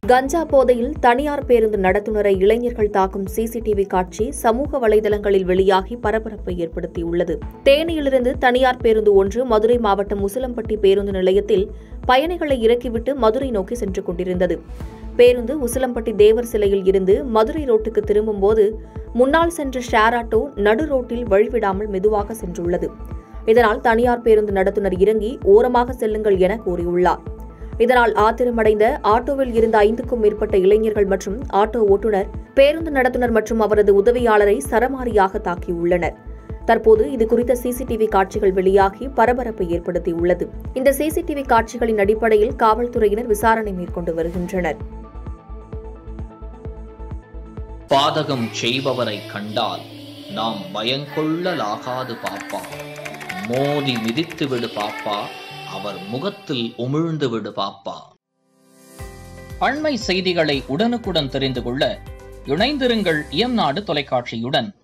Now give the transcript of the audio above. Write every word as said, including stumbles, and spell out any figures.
கஞ்சா போதையில் தனியார் பேருந்து நடத்துனரை இளைஞர்கள் தாக்கும் சிசிடிவி காட்சி சமூக வலைதளங்களில் வெளியாகி பரபரப்பை ஏற்படுத்தியுள்ளது. தேனியிலிருந்து தனியார் பேருந்து ஒன்று மதுரை மாவட்டம் உசிலம்பட்டி பேருந்து நிலையத்தில் பயணிகளை இறக்கிவிட்டு மதுரை நோக்கி சென்று கொண்டிருந்தது. பேருந்து உசிலம்பட்டி தேவர் சிலையில் இருந்து மதுரை ரோட்டுக்கு திரும்பும்போது முன்னால் சென்ற ஷேர் ஆட்டோ நடு ரோட்டில் வழிவிடாமல் மெதுவாக சென்றுள்ளது. இதனால் தனியார் பேருந்து நடத்துனர் இறங்கி ஓரமாக செல்லுங்கள் என கூறியுள்ளார். இதனால் ஆத்திரமடைந்த ஆட்டோவில் இருந்த ஐந்துக்கும் மேற்பட்ட இளைஞர்கள் மற்றும் ஆட்டோ ஓட்டுநர், பேருந்து நடத்துனர் மற்றும் அவரது உதவியாளரை சரமாரியாக தாக்கியுள்ளனர். தற்போது இதுகுறித்த சிசிடிவி காட்சிகள் வெளியாகி பரபரப்பை ஏற்படுத்தியுள்ளது. இந்த சிசிடிவி காட்சிகளின் அடிப்படையில் காவல்துறையினர் விசாரணை மேற்கொண்டு வருகின்றனர். பாதகம் செய்பவரை கண்டால் நாம் பயங்கொள்ளலாகாது பாப்பா, மோதி மிதித்து விடு பாப்பா, அவர் முகத்தில் உமிழ்ந்து விடு பாப்பா. அண்மை செய்திகளை உடனுக்குடன் தெரிந்து கொள்ள இணைந்திருங்கள் இயம்நாடு தொலைக்காட்சியுடன்.